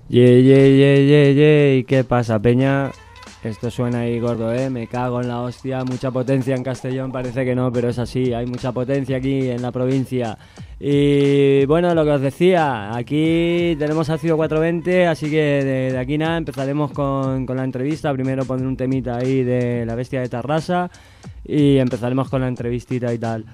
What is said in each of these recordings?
Ye, ¿qué pasa, peña? Esto suena ahí gordo, me cago en la hostia. Mucha potencia en Castellón, parece que no, pero es así. Hay mucha potencia aquí en la provincia. Y bueno, lo que os decía, aquí tenemos Ácido 420, así que de aquí nada, empezaremos con la entrevista. Primero pondré un temita ahí de La Bestia de Tarrasa y empezaremos con la entrevistita y tal.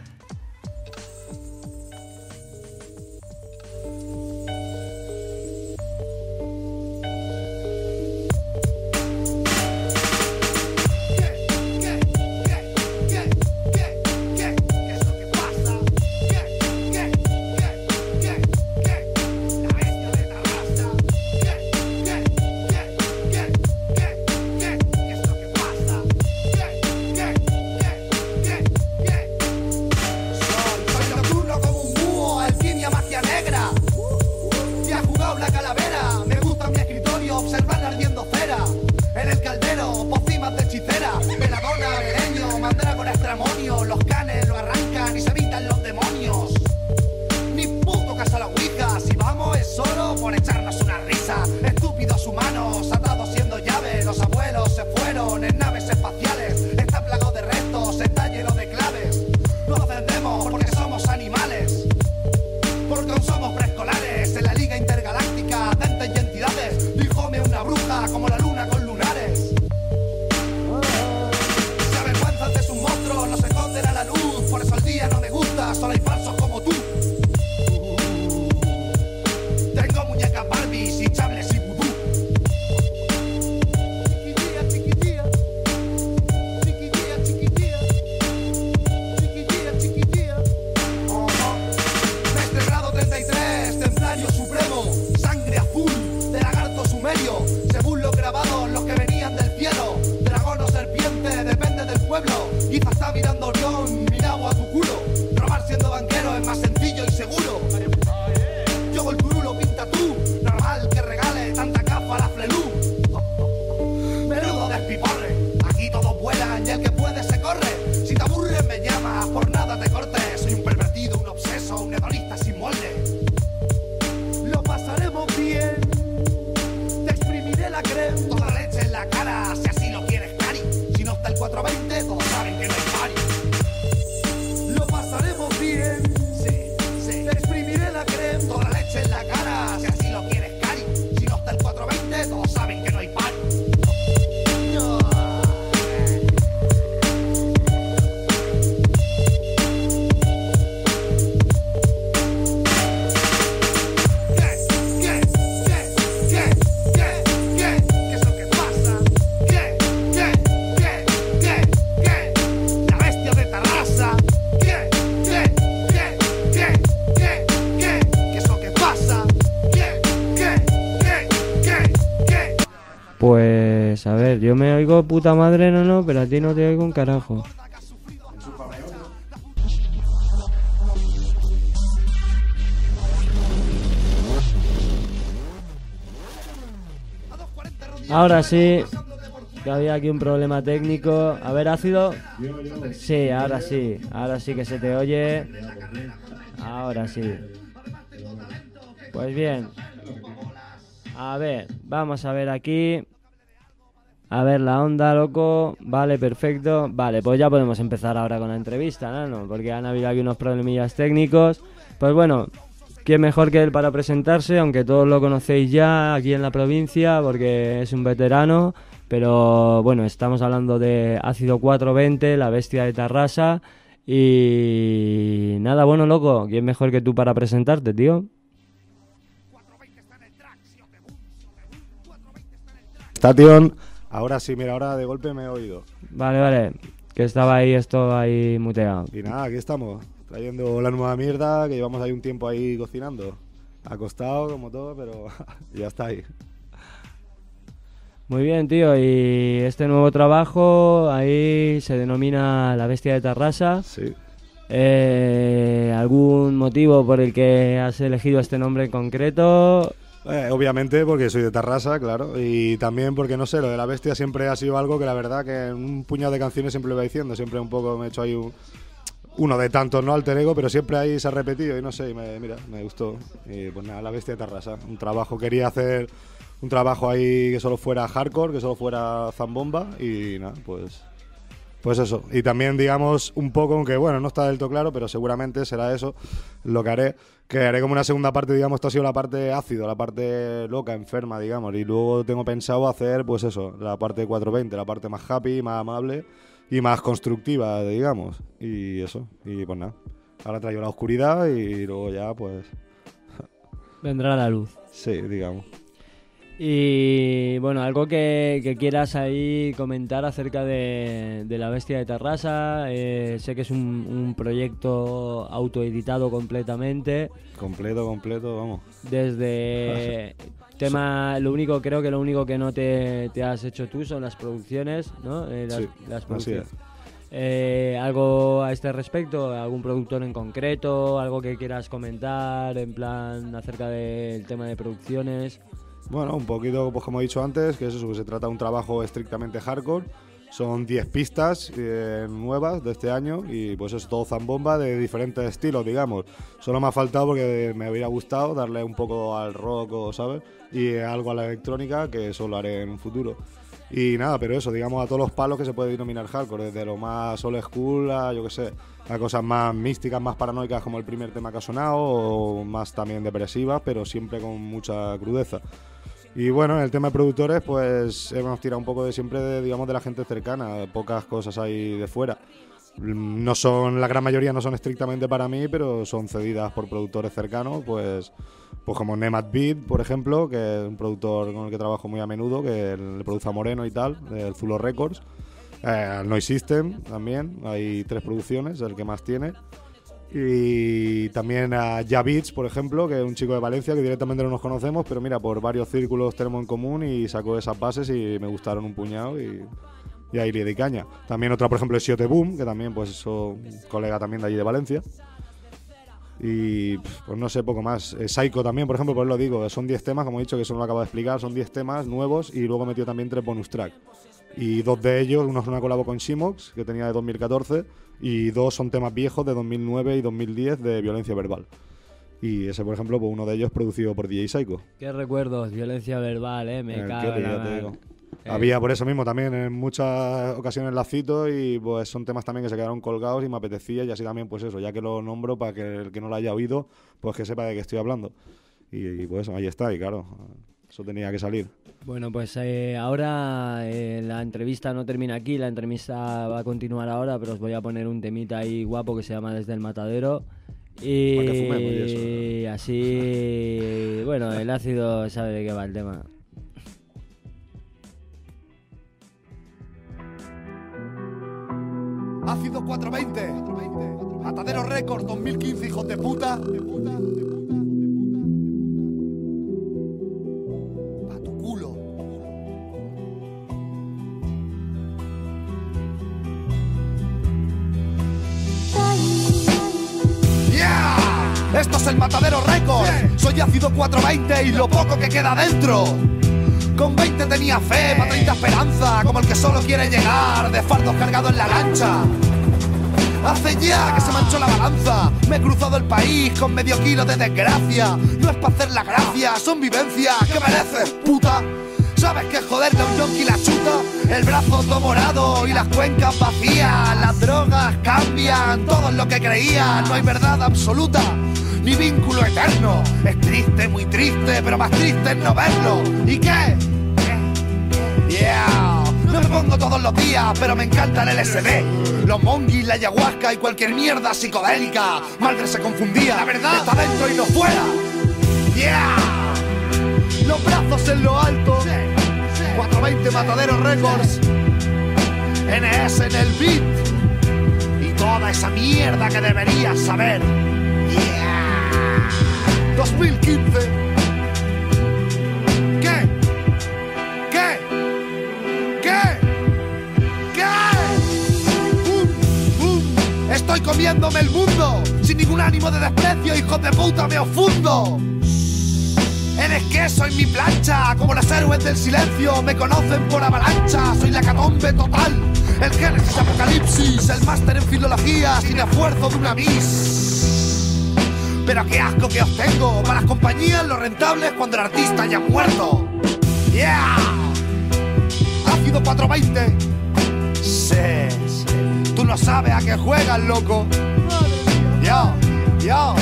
Pues a ver, yo me oigo puta madre, no, pero a ti no te oigo un carajo. Ahora sí, que había aquí un problema técnico. A ver, ¿ácido? Sí, ahora sí que se te oye. Ahora sí. Pues bien. A ver, vamos a ver aquí. A ver la onda, loco. Vale, perfecto. Vale, pues ya podemos empezar ahora con la entrevista, ¿no? Porque han habido aquí unos problemillas técnicos. Pues bueno, ¿quién mejor que él para presentarse? Aunque todos lo conocéis ya aquí en la provincia, porque es un veterano. Pero bueno, estamos hablando de Ácido 420, La Bestia de Tarrasa. Y nada, bueno, loco, ¿quién mejor que tú para presentarte, tío? Station. Ahora sí, mira, ahora de golpe me he oído. Vale, que estaba ahí esto ahí muteado. Y nada, aquí estamos, trayendo la nueva mierda que llevamos ahí un tiempo ahí cocinando. Acostado como todo, pero ya está ahí. Muy bien, tío, y este nuevo trabajo ahí se denomina La Bestia de Tarrasa. Sí. ¿Algún motivo por el que has elegido este nombre en concreto? Obviamente porque soy de Tarrasa, claro, y también porque, no sé, lo de la bestia siempre ha sido algo que la verdad que en un puñado de canciones siempre lo iba diciendo, siempre un poco me he hecho ahí uno de tantos, ¿no? Alter ego, pero siempre ahí se ha repetido y no sé, mira, me gustó. Y pues nada, La Bestia de Tarrasa. Quería hacer un trabajo ahí que solo fuera hardcore, que solo fuera zambomba y nada, pues eso. Y también, digamos, un poco, aunque bueno, no está del todo claro, pero seguramente será eso lo que haré como una segunda parte, digamos. Esto ha sido la parte ácido, la parte loca, enferma, digamos, y luego tengo pensado hacer, pues eso, la parte 420, la parte más happy, más amable y más constructiva, digamos, y eso, y pues nada, ahora traigo la oscuridad y luego ya, pues... vendrá la luz. Sí, digamos. Y bueno, algo que quieras ahí comentar acerca de La Bestia de Tarrasa. Sé que es un proyecto autoeditado completamente. Completo, vamos. Desde tema, creo que lo único que no te has hecho tú son las producciones, ¿no? Sí, las producciones. así es. ¿Algo a este respecto? ¿Algún productor en concreto? ¿Algo que quieras comentar en plan acerca del tema de producciones? Bueno, un poquito, pues como he dicho antes, que es eso, que se trata de un trabajo estrictamente hardcore. Son 10 pistas nuevas de este año y pues es todo zambomba de diferentes estilos, digamos. Solo me ha faltado porque me hubiera gustado darle un poco al rock, ¿sabes? Y algo a la electrónica, que eso lo haré en un futuro. Y nada, pero eso, digamos, a todos los palos que se puede denominar hardcore, desde lo más old school a, yo qué sé, a cosas más místicas, más paranoicas como el primer tema que ha sonado, o más también depresivas, pero siempre con mucha crudeza. Y bueno, en el tema de productores, pues hemos tirado un poco de siempre, digamos, de la gente cercana, pocas cosas hay de fuera. No son, la gran mayoría no son estrictamente para mí, pero son cedidas por productores cercanos, pues como Nemad Beat, por ejemplo, que es un productor con el que trabajo muy a menudo, que le produce a Moreno y tal, del Zulo Records. Noise System también, hay 3 producciones, el que más tiene. Y también a Ja Beats, por ejemplo, que es un chico de Valencia que directamente no nos conocemos, pero mira, por varios círculos tenemos en común y sacó esas bases y me gustaron un puñado y ahí le di caña. También otra, por ejemplo, es Siote Boom, que también pues es un colega también de allí de Valencia. Y pues no sé, poco más. Psycho también, por ejemplo, pues lo digo, son 10 temas, como he dicho, que eso no lo acabo de explicar, son 10 temas nuevos y luego metió también 3 bonus track. Y 2 de ellos, uno es una colabo con Shimox, que tenía de 2014, y 2 son temas viejos de 2009 y 2010 de violencia verbal. Y ese, por ejemplo, pues uno de ellos producido por DJ Psycho. Qué recuerdos, violencia verbal, me cago en la mano. Había por eso mismo también en muchas ocasiones la cito y pues son temas también que se quedaron colgados y me apetecía y así también pues eso, ya que lo nombro para que el que no lo haya oído pues que sepa de qué estoy hablando. Y pues ahí está, y claro, eso tenía que salir. Bueno, pues ahora la entrevista no termina aquí, la entrevista va a continuar ahora, pero os voy a poner un temita ahí guapo que se llama Desde el Matadero. Y para que fumemos y eso. Así, bueno, el ácido sabe de qué va el tema. Ácido 420, Matadero Records 2015, hijos de puta. Pa' tu culo. Yeah, esto es el Matadero Records. Soy Ácido 420 y lo poco que queda dentro. Con 20 tenía fe, pa' 30 esperanza, como el que solo quiere llegar, de fardos cargados en la lancha. Hace ya que se manchó la balanza, me he cruzado el país con medio kilo de desgracia. No es para hacer la gracia, son vivencias que mereces, puta. ¿Sabes que joder de un yonki la chuta? El brazo todo morado y las cuencas vacías. Las drogas cambian todo lo que creía, no hay verdad absoluta ni vínculo eterno. Es triste, muy triste, pero más triste es no verlo. ¿Y qué? Yeah. No me pongo todos los días, pero me encanta el LSD, los monguis, la ayahuasca y cualquier mierda psicodélica. Madre se confundía, la verdad está dentro y no fuera. Yeah. Los brazos en lo alto, 420 Matadero Records, NS en el beat y toda esa mierda que deberías saber. 2015. ¿Qué? Estoy comiéndome el mundo sin ningún ánimo de desprecio, hijos de puta, me os fundo. En Tienes queso en mi plancha, como los héroes del silencio me conocen por avalancha. Soy la catombe total, el génesis apocalipsis, el máster en filología sin esfuerzo de una miss. Pero qué asco que os tengo, para las compañías lo rentable es cuando el artista haya muerto. Yeah, ácido 420. Sí, tú no sabes a qué juegas, loco. Yo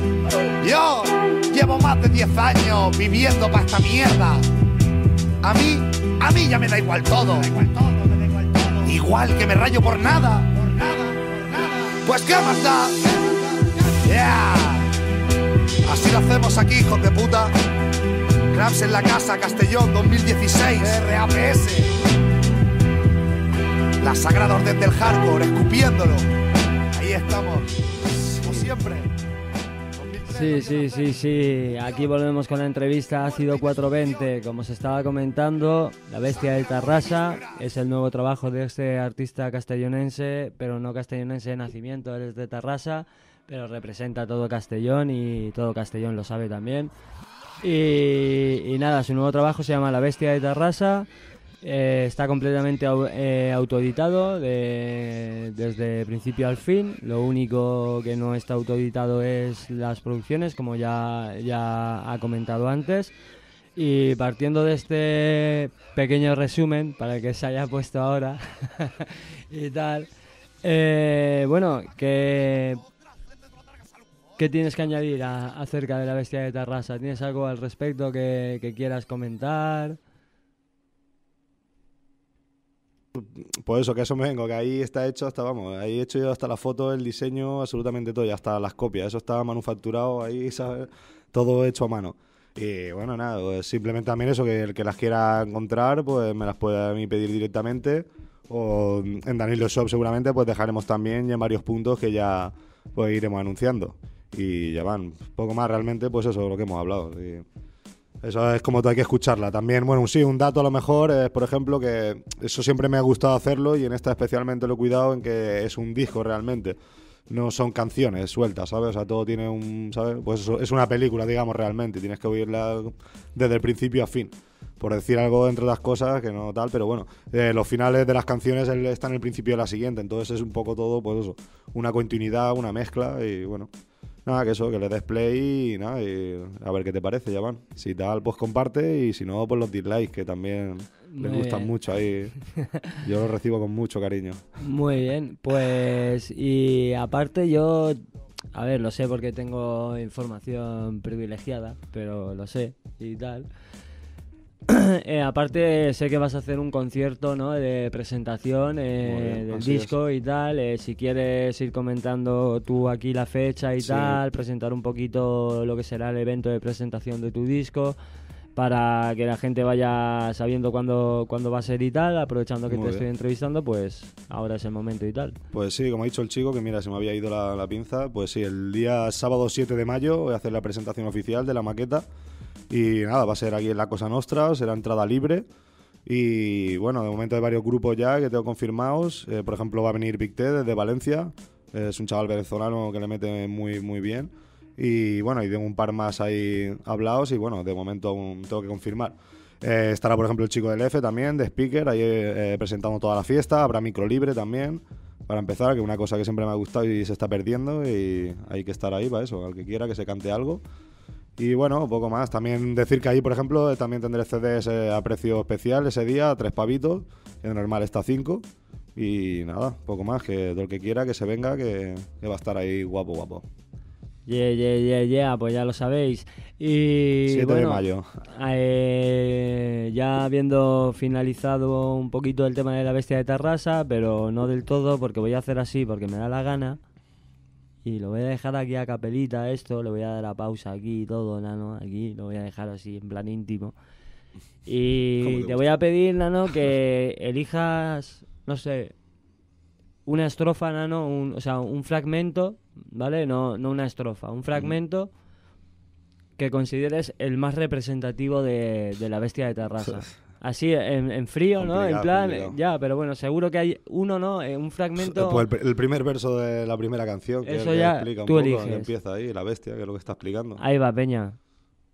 llevo más de 10 años viviendo para esta mierda. A mí ya me da igual todo. Igual que me rayo por nada. Pues qué más da. Yeah. Así lo hacemos aquí, hijos de puta. Craps en la casa, Castellón 2016. RAPS. La sagrada orden del hardcore, escupiéndolo. Ahí estamos, como siempre. Sí. Aquí volvemos con la entrevista Ácido 420. Como se estaba comentando, La Bestia de Tarrasa es el nuevo trabajo de este artista castellonense, pero no castellonense de nacimiento, él es de Tarrasa, pero representa todo Castellón y todo Castellón lo sabe también. Y nada, su nuevo trabajo se llama La Bestia de Tarrasa. Está completamente autoeditado desde principio al fin. Lo único que no está autoeditado es las producciones, como ya ha comentado antes. Y partiendo de este pequeño resumen, para que se haya puesto ahora y tal, bueno, ¿qué tienes que añadir acerca de La Bestia de Tarrasa? ¿Tienes algo al respecto que quieras comentar? Pues eso, que eso me vengo, que ahí está hecho hasta, vamos, ahí he hecho yo hasta la foto, el diseño, absolutamente todo, y hasta las copias, eso está manufacturado ahí, ¿sabes? Todo hecho a mano. Y bueno, nada, pues simplemente también eso, que el que las quiera encontrar, pues me las puede a mí pedir directamente, o en Danilo Shop seguramente, pues dejaremos también ya en varios puntos que ya pues iremos anunciando. Y ya van, poco más realmente, pues eso, lo que hemos hablado. Y eso es como hay que escucharla. También, bueno, sí, un dato a lo mejor es, por ejemplo, que eso siempre me ha gustado hacerlo y en esta especialmente lo he cuidado en que es un disco realmente. No son canciones sueltas, ¿sabes? O sea, todo tiene un, ¿sabes? Pues eso, es una película, digamos, realmente. Tienes que oírla desde el principio a fin. Por decir algo entre otras cosas que no tal, pero bueno, los finales de las canciones están en el principio de la siguiente. Entonces es un poco todo, pues eso, una continuidad, una mezcla y bueno. Nada, que eso, que le des play y nada, y a ver qué te parece, ya van. Si tal, pues comparte y si no, pues los dislikes, que también les gustan mucho ahí. Yo los recibo con mucho cariño. Muy bien, pues y aparte yo, a ver, lo sé porque tengo información privilegiada, pero lo sé y tal. Aparte sé que vas a hacer un concierto, ¿no?, de presentación del disco y tal. Si quieres ir comentando tú aquí la fecha y tal, presentar un poquito lo que será el evento de presentación de tu disco, para que la gente vaya sabiendo cuándo va a ser y tal, aprovechando que estoy entrevistando, pues ahora es el momento y tal. Pues sí, como ha dicho el chico, que mira, se me había ido la pinza, pues sí, el día sábado 7 de mayo voy a hacer la presentación oficial de la maqueta. Y nada, va a ser aquí en la Cosa Nostra, será entrada libre. Y bueno, de momento hay varios grupos ya que tengo confirmados. Por ejemplo, va a venir Big T desde Valencia. Es un chaval venezolano que le mete muy, muy bien. Y bueno, y tengo un par más ahí hablados y bueno, de momento aún tengo que confirmar. Estará, por ejemplo, el chico del F también, de speaker, ahí presentando toda la fiesta. Habrá micro libre también, para empezar, que es una cosa que siempre me ha gustado y se está perdiendo. Y hay que estar ahí para eso, al que quiera que se cante algo. Y bueno, poco más. También decir que ahí, por ejemplo, también tendré CDs a precio especial ese día, 3 pavitos, que de normal está 5. Y nada, poco más, que todo el que quiera que se venga, que va a estar ahí guapo. Yeah, pues ya lo sabéis. Y 7 bueno, de mayo. Ya habiendo finalizado un poquito el tema de La Bestia de Tarrasa, pero no del todo, porque voy a hacer así, porque me da la gana. Y lo voy a dejar aquí a capelita esto, le voy a dar a pausa aquí y todo, Nano, aquí lo voy a dejar así en plan íntimo. Y te voy a pedir, Nano, que elijas, no sé, una estrofa, Nano, un fragmento, ¿vale? No una estrofa, un fragmento que consideres el más representativo de La Bestia de Tarrasa. Así, en frío, ¿no? En plan, ya, pero bueno, seguro que hay uno, ¿no? Un fragmento... Pues el primer verso de la primera canción, que, eso que ya explica un tú poco, eliges. que empieza ahí, la bestia, que es lo que está explicando. Ahí va, peña.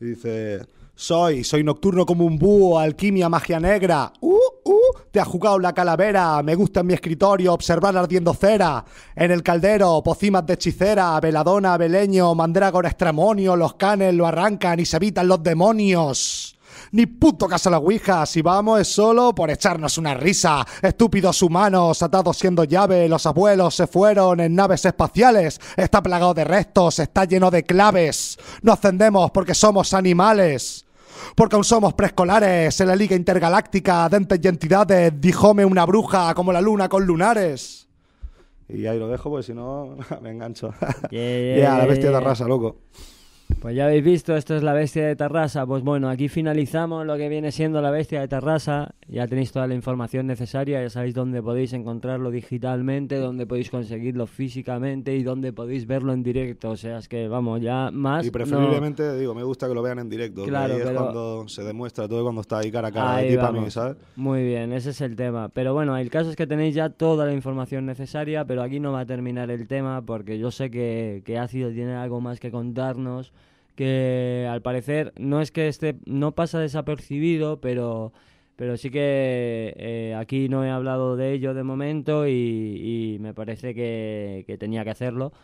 Y dice... Soy nocturno como un búho, alquimia, magia negra. Te ha jugado la calavera. Me gusta en mi escritorio observar ardiendo cera. En el caldero, pocimas de hechicera, veladona, beleño, mandrágora, extramonio. Los canes lo arrancan y se evitan los demonios. Ni puto caso a la ouija, si vamos es solo por echarnos una risa. Estúpidos humanos, atados siendo llave, los abuelos se fueron en naves espaciales. Está plagado de restos, está lleno de claves. No ascendemos porque somos animales. Porque aún somos preescolares en la Liga Intergaláctica de entes y entidades. Díjome una bruja como la luna con lunares. Y ahí lo dejo porque si no me engancho. La bestia de Tarrasa, loco. Pues ya habéis visto, esto es la bestia de Tarrasa. Pues bueno, aquí finalizamos lo que viene siendo la bestia de Tarrasa. Ya tenéis toda la información necesaria, ya sabéis dónde podéis encontrarlo digitalmente, dónde podéis conseguirlo físicamente y dónde podéis verlo en directo. O sea, es que vamos, ya más... Y preferiblemente, digo, me gusta que lo vean en directo. Claro, que ahí es cuando se demuestra todo, cuando está ahí cara a cara. Ahí para mí, ¿sabes? Muy bien, ese es el tema. Pero bueno, el caso es que tenéis ya toda la información necesaria, pero aquí no va a terminar el tema porque yo sé que Ácido tiene algo más que contarnos, que al parecer no es que no pasa desapercibido, pero sí que aquí no he hablado de ello de momento y me parece que tenía que hacerlo.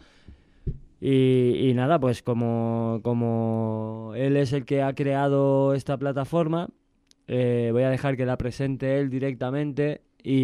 Y nada, pues como él es el que ha creado esta plataforma, voy a dejar que la presente él directamente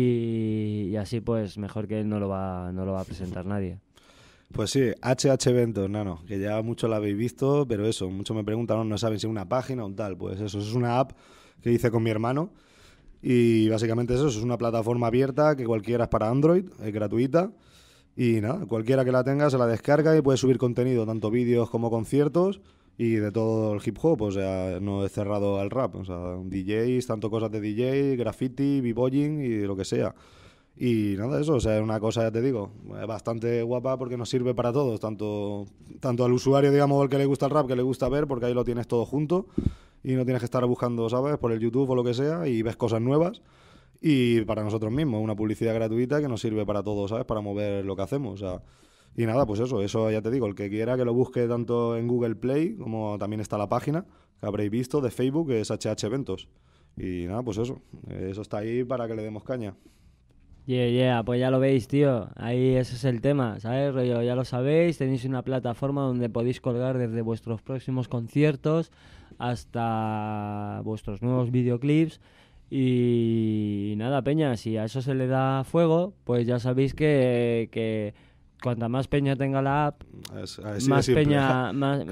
y así pues mejor que él no lo va a presentar nadie. Pues sí, HH Eventos, nano, que ya mucho la habéis visto, pero eso, muchos me preguntan, no saben si es una página o tal. Pues eso, es una app que hice con mi hermano y básicamente eso, es una plataforma abierta que cualquiera es para Android, es gratuita y nada, cualquiera que la tenga se la descarga y puede subir contenido, tanto vídeos como conciertos y de todo el hip hop, o sea, no es cerrado al rap, o sea, DJs, tanto cosas de DJ, graffiti, b-boying y lo que sea. Y nada, eso, o sea, es una cosa, ya te digo, bastante guapa porque nos sirve para todos, tanto al usuario, digamos, el que le gusta el rap, que le gusta ver, porque ahí lo tienes todo junto y no tienes que estar buscando, ¿sabes?, por el YouTube o lo que sea y ves cosas nuevas. Y para nosotros mismos, una publicidad gratuita que nos sirve para todos, ¿sabes?, para mover lo que hacemos, o sea. Y nada, pues eso ya te digo, el que quiera que lo busque tanto en Google Play como también está la página que habréis visto de Facebook, que es HH Eventos. Y nada, pues eso está ahí para que le demos caña. Pues ya lo veis, tío, ahí ese es el tema, ¿sabes? Rollo, ya lo sabéis, tenéis una plataforma donde podéis colgar desde vuestros próximos conciertos hasta vuestros nuevos videoclips y nada, peña, si a eso se le da fuego, pues ya sabéis que cuanta más peña tenga la app, más peña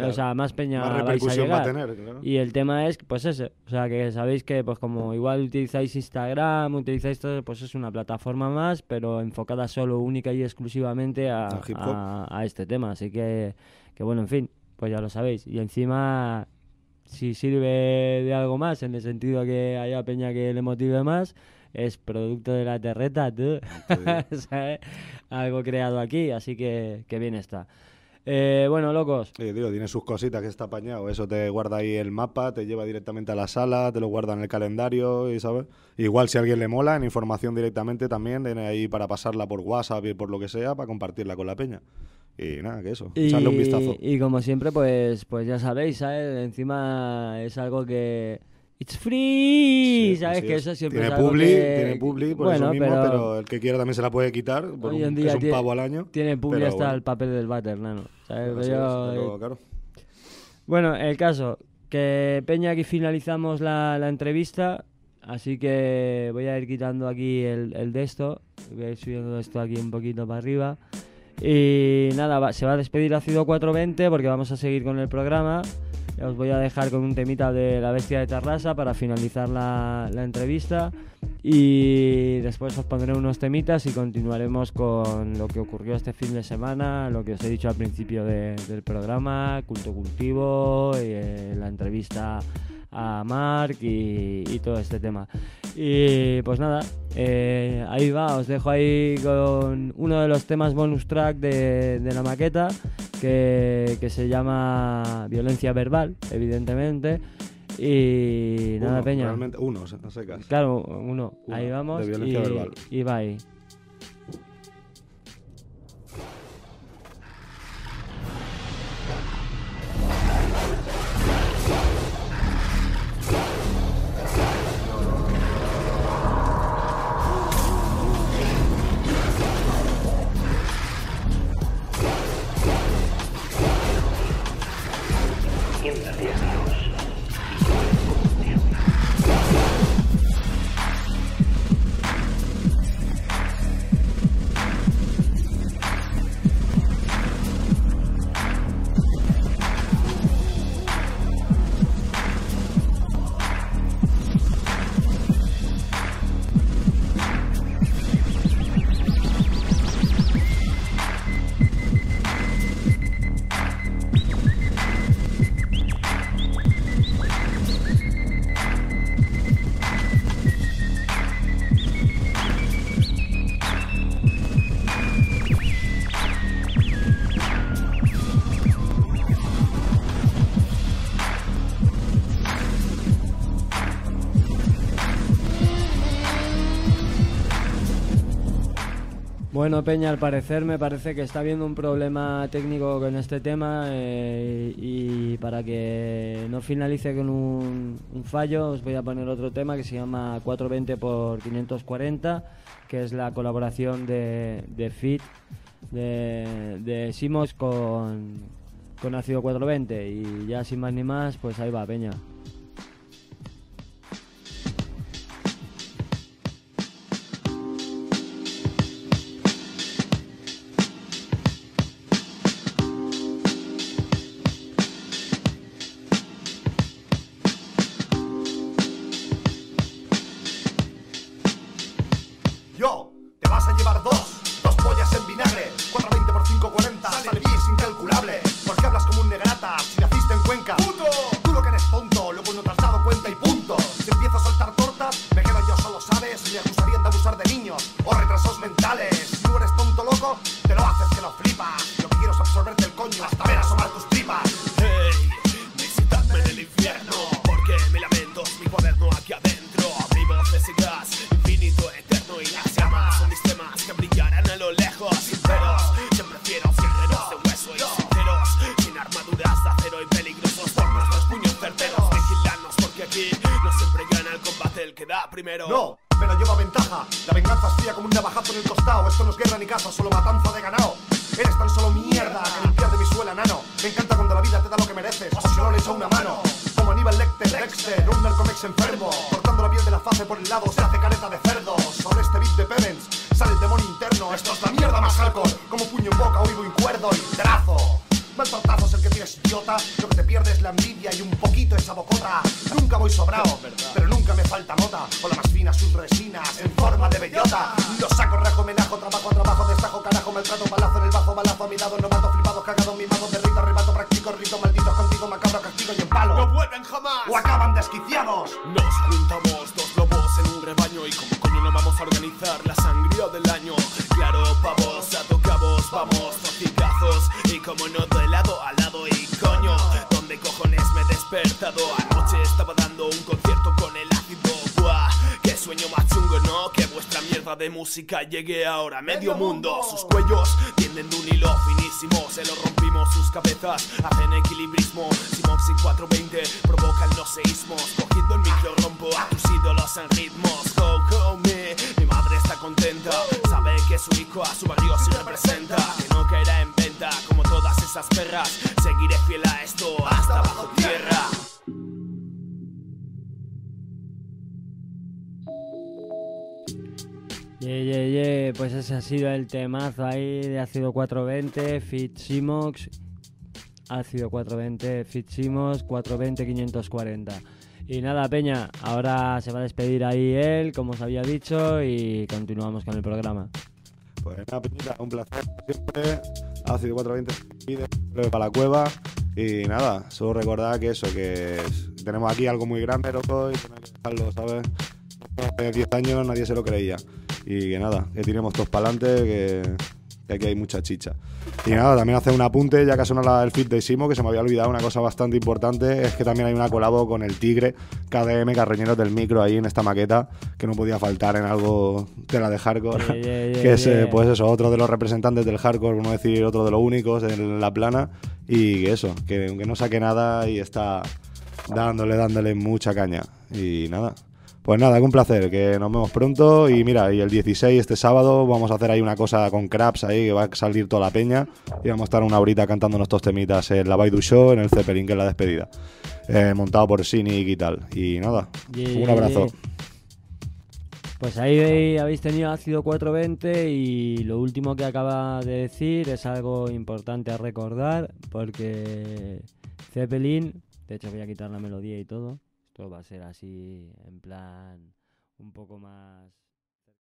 vais a llegar. Va a tener, claro. Y el tema es, pues ese, o sea, que sabéis que pues como igual utilizáis Instagram, utilizáis todo, pues es una plataforma más, pero enfocada solo, única y exclusivamente a este tema. Así que bueno, en fin, pues ya lo sabéis. Y encima, si sirve de algo más, en el sentido que haya peña que le motive más, es producto de la terreta, tú. ¿Sabes? Algo creado aquí, así que bien está. Bueno, locos. Tío, tiene sus cositas que está apañado. Eso te guarda ahí el mapa, te lleva directamente a la sala, te lo guarda en el calendario, y ¿sabes? Igual si a alguien le mola, en información directamente también, tiene ahí para pasarla por WhatsApp y por lo que sea, para compartirla con la peña. Y nada, que eso, echarle un vistazo. Y como siempre, pues ya sabéis, ¿sabes? Encima es algo que... It's free, sí, ¿sabes? Que eso siempre tiene es algo tiene publi, por eso mismo, pero el que quiera también se la puede quitar, hoy en día es un pavo al año. Tiene publi hasta el papel del váter, nano, ¿sabes? Claro. Bueno, el caso, que peña, aquí finalizamos la entrevista, así que voy a ir quitando aquí el de esto, voy a ir subiendo esto aquí un poquito para arriba. Y nada, se va a despedir Ácido 420 porque vamos a seguir con el programa. Os voy a dejar con un temita de La Bestia de Tarrasa para finalizar la entrevista y después os pondré unos temitas y continuaremos con lo que ocurrió este fin de semana, lo que os he dicho al principio del programa, Culto Cultivo, la entrevista a Mark y todo este tema. Y pues nada, ahí va, os dejo ahí con uno de los temas bonus track de la maqueta que se llama Violencia Verbal, evidentemente. Y nada, peña. Realmente uno, no secas. Claro, uno. Ahí vamos. De Violencia Verbal. Y va ahí. Bueno, Peña, al parecer me parece que está habiendo un problema técnico con este tema y para que no finalice con un fallo os voy a poner otro tema que se llama 420 por 540, que es la colaboración de Fit de Simox con Ácido 420 y ya sin más ni más, pues ahí va, Peña. Yo, te vas a llevar dos pollas en vinagre, 420 por 540, sale bien incalculable. Porque hablas como un negrata, si naciste en Cuenca. ¡Puto! Tú lo que eres tonto, luego no te has dado cuenta y punto. Si empiezo a soltar tortas, me quedo yo solo, ¿sabes? Me acusarían de abusar de niños o retrasos mentales. Si tú eres tonto loco, te lo haces que lo flipas. Lo que quiero es absorberte el coño hasta ver asomar tus tripas. Hey, visitadme en el infierno, porque mi lamento es mi cuaderno aquí adentro. Abrimos ese gas infinito, eterno, y las llamas son mis temas que brillarán a lo lejos. Sinceros, siempre fieros, guerreros de hueso y sinceros, sin armaduras de acero y peligrosos por nuestros puños certeros. Vigilarnos porque aquí no siempre gana el combate el que da primero. No, pero lleva ventaja. La venganza es fría como un navajazo en el costado. Esto no es guerra ni caza, solo matanza de ganado. Eres tan solo mierda que limpiar de mi suela, nano. Me encanta cuando la vida te da lo que mereces, o si no le echa una mano. Como Aníbal Lecter, Dexter, un narcomex enfermo, cortando la piel de la fase por el lado se hace careta de cerdo. Sobre este beat de Pevens sale el demonio interno. Esto es la mierda más hardcore, como puño en boca, oído incuerdo y trazo. Mal tortazo es el que tienes, idiota. Lo que te pierdes es la envidia y un poquito esa bocota. Nunca voy sobrado, pero nunca me falta nota. O la más fina, sus resinas en forma de bellota. Lo saco, rajo, menajo, trabajo a trabajo, destajo, carajo, maltrato, balazo en el bajo, balazo a mi lado, novato, flipado, cagado, mimado, derrito, arrebato, practico, rito, maldito, contigo, macabro, castigo y en palo. No vuelven jamás. O acaban desquiciados. Nos juntamos dos lobos en un rebaño y como coño no vamos a organizar la sangría del año. Claro, pavos, a tocabos, vamos, trocicazos y como no de lado a lado y coño, ¿dónde cojones me he despertado? Anoche estaba dando un concierto con el ácido. Buah, qué sueño más chungo, ¿no? Que vuestra mierda de música llegue ahora a medio mundo. Sus cuellos tienden de un hilo finísimo, se lo rompimos, sus cabezas hacen equilibrismo. Simox y 420 provocan los seísmos, cogiendo el micro rompo a tus ídolos en ritmos. Go, go, mi madre está contenta, sabe que su hijo a su barrio sí representa, que no caerá en venta como todas esas perras. Seguiré fiel a esto hasta bajo tierra. Pues ese ha sido el temazo ahí de Ácido 420, Fit Simox, Ácido 420, Fit Simox, 420, 540. Y nada, Peña, ahora se va a despedir ahí él, como os había dicho, y continuamos con el programa. Pues nada, Peñita, un placer siempre. Ácido 420 para la cueva. Y nada, solo recordar que eso, tenemos aquí algo muy grande, loco, y tenemos que dejarlo, ¿sabes? Hace 10 años nadie se lo creía. Y que nada, que tiremos todos para adelante, que aquí hay mucha chicha. Y nada, también hacer un apunte, ya que ha sonado el feat de Simo, que se me había olvidado una cosa bastante importante, es que también hay una colabo con el Tigre, KDM, Carreñeros del Micro, ahí en esta maqueta, que no podía faltar en algo de la de hardcore, que es, pues eso, otro de los representantes del hardcore, por no decir otro de los únicos en la plana, y que eso, que aunque no saque nada y está dándole mucha caña. Y nada. Pues nada, que un placer, que nos vemos pronto. Y mira, y el 16, este sábado, vamos a hacer ahí una cosa con Craps ahí, que va a salir toda la peña. Y vamos a estar una horita cantando nuestros temitas en la Baidu Show, en el Zeppelin, que es la despedida. Montado por Cynic y tal. Y nada, un abrazo. Pues ahí habéis tenido Ácido 420 y lo último que acaba de decir es algo importante a recordar, porque Zeppelin, de hecho voy a quitar la melodía y todo. Esto va a ser así, en plan, un poco más